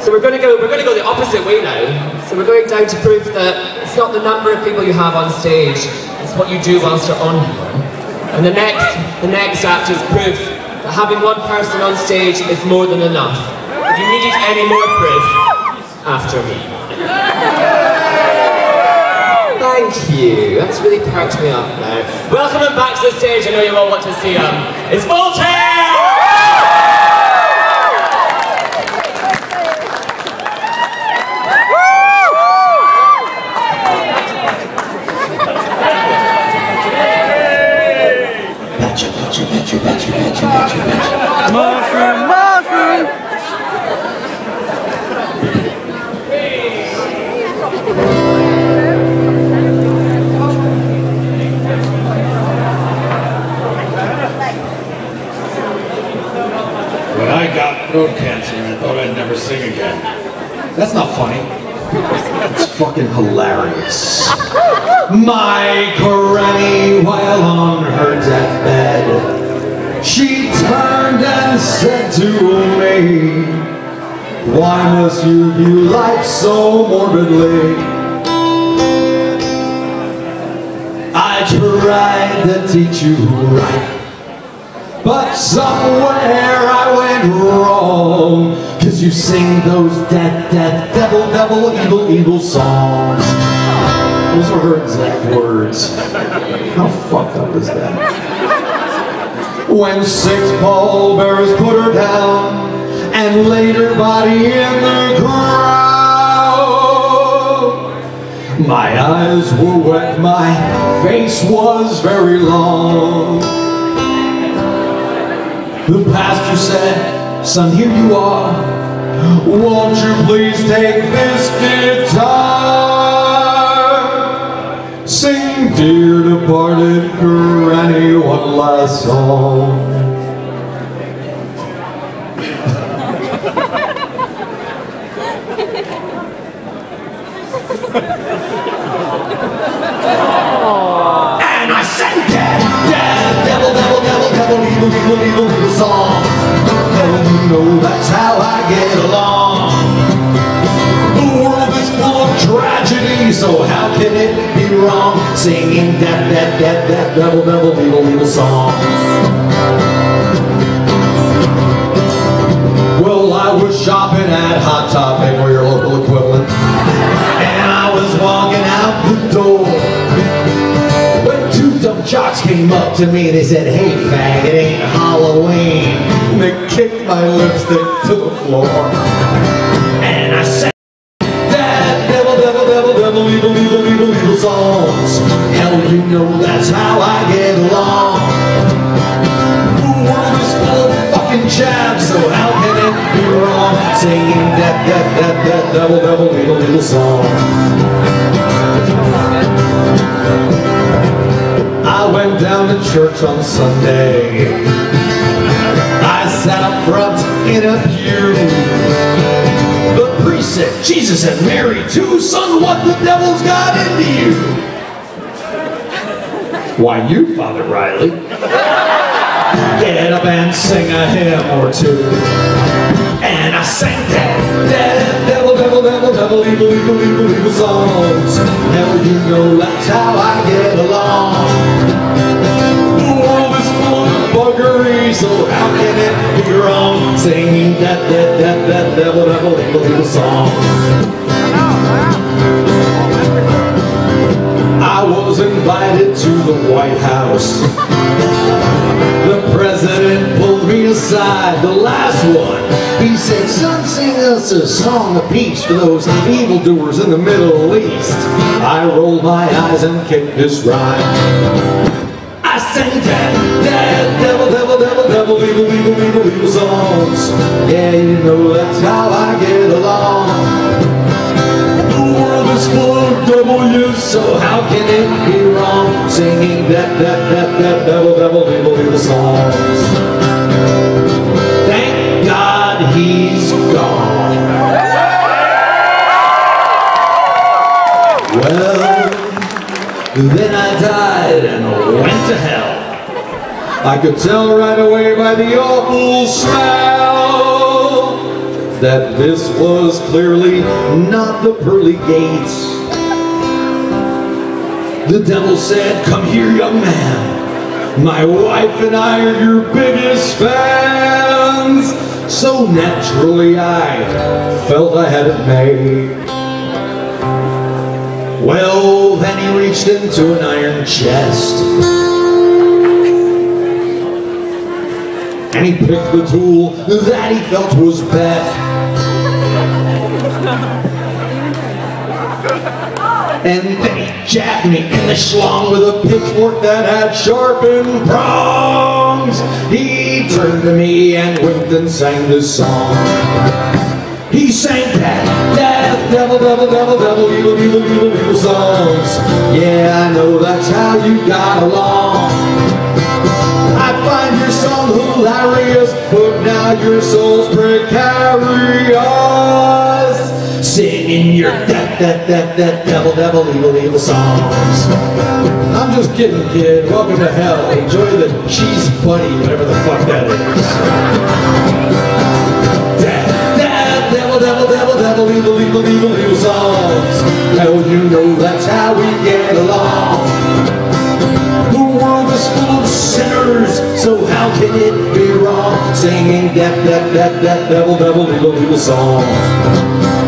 So we're going to go the opposite way now. So we're going down to prove that it's not the number of people you have on stage, it's what you do whilst you're on here. And the next act is proof that having one person on stage is more than enough. If you needed any more proof, after me. Thank you. That's really perked me up now. Welcome him back to the stage. I know you all want to see him. It's Voltaire! Mushroom, mushroom. When I got throat cancer, I thought I'd never sing again. That's not funny. It's fucking hilarious. My granny, while on her deathbed, she turned and said to me, why must you view life so morbidly? I tried to teach you right, but somewhere I went wrong. Cause you sing those death, devil, evil songs. Those are her exact words. How fucked up is that? When 6 pallbearers put her down and laid her body in the ground, my eyes were wet, my face was very long. The pastor said, son, here you are. Won't you please take this guitar? Sing, dear departed granny, one last song. And I sang devil, song. You know that's how I get along. The world is full of tragedy, so how can it be wrong? Singing devil, evil songs. Well, I was shopping at Hot Topic, or your local equivalent, and I was walking out the door when 2 dumb jocks came up to me and they said, hey fag, it ain't Halloween. And they kicked my lipstick to the floor. And I sang devil, evil songs. Hell, you know that's how I get along. The world is full of fucking jabs, so how can it be wrong? Singing devil, evil songs. I went down to church on Sunday. I sat up front in a pew. The priest said, Jesus and Mary too. Son, what the devil's got into you? Why, you, Father Riley. Get up and sing a hymn or two. And I sang devil, evil songs. Hell, you know that's how I get along. The world is full of buggery, so how can it be wrong? Singing devil, evil songs. I was invited to the White House. The president pulled me aside, the last one. He said, son, sing us a song of peace for those evildoers in the Middle East. I rolled my eyes and kicked this rhyme. I sang devil, evil songs. Yeah, you know that's how I get along. The world is full of W's, so how can it be wrong? Singing devil, evil songs. Thank God he's gone. Well, then I died and went to hell. I could tell right away by the awful smell. that this was clearly not the pearly gates. The devil said, "Come here, young man. My wife and I are your biggest fans." So naturally I felt I had it made. Well, then he reached into an iron chest and he picked the tool that he felt was best. And then he jabbed me in the schlong with a pitchfork that had sharpened prongs. He turned to me and winked and sang this song. He sang that death, devil, devil, devil, devil, evil, evil, evil, evil songs. Yeah, I know that's how you got along. I find your song hilarious, but now your soul's precarious. Singing your death, death, death, death, devil, devil, evil, evil songs. I'm just kidding, kid. Welcome to hell. Enjoy the cheese buddy, whatever the fuck that is. Death, death, devil, devil, devil, devil, evil, evil, evil, evil songs. Hell, you know that's how we get along. The world is full of sinners, so how can it be wrong? Singing death, death, death, death, devil, devil, evil, evil songs.